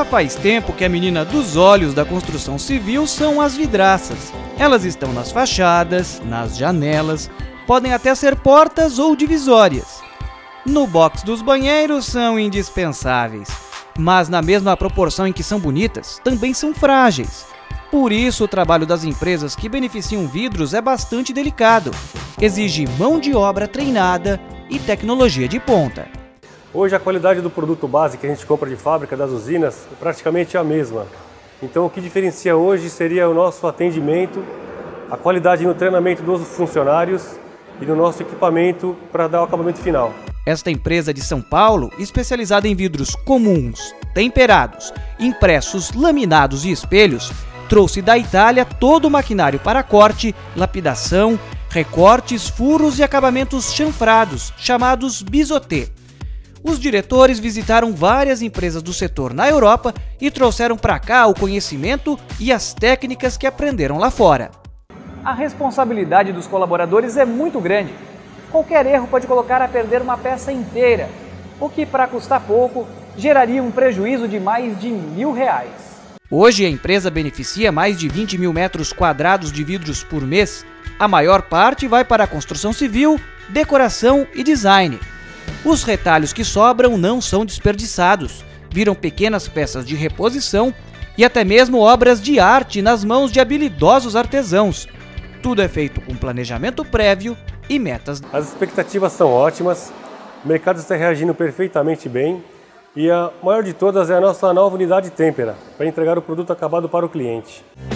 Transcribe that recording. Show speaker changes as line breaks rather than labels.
Já faz tempo que a menina dos olhos da construção civil são as vidraças. Elas estão nas fachadas, nas janelas, podem até ser portas ou divisórias. No box dos banheiros são indispensáveis, mas na mesma proporção em que são bonitas, também são frágeis. Por isso, o trabalho das empresas que beneficiam vidros é bastante delicado. Exige mão de obra treinada e tecnologia de ponta.
Hoje a qualidade do produto base que a gente compra de fábrica das usinas é praticamente a mesma. Então o que diferencia hoje seria o nosso atendimento, a qualidade no treinamento dos funcionários e no nosso equipamento para dar o acabamento final.
Esta empresa de São Paulo, especializada em vidros comuns, temperados, impressos, laminados e espelhos, trouxe da Itália todo o maquinário para corte, lapidação, recortes, furos e acabamentos chanfrados, chamados biseauté. Os diretores visitaram várias empresas do setor na Europa e trouxeram para cá o conhecimento e as técnicas que aprenderam lá fora. A responsabilidade dos colaboradores é muito grande. Qualquer erro pode colocar a perder uma peça inteira, o que, para custar pouco, geraria um prejuízo de mais de R$1.000. Hoje a empresa beneficia mais de 20 mil metros quadrados de vidros por mês. A maior parte vai para a construção civil, decoração e design. Os retalhos que sobram não são desperdiçados, viram pequenas peças de reposição e até mesmo obras de arte nas mãos de habilidosos artesãos. Tudo é feito com planejamento prévio e metas.
As expectativas são ótimas, o mercado está reagindo perfeitamente bem e a maior de todas é a nossa nova unidade Tempera, para entregar o produto acabado para o cliente.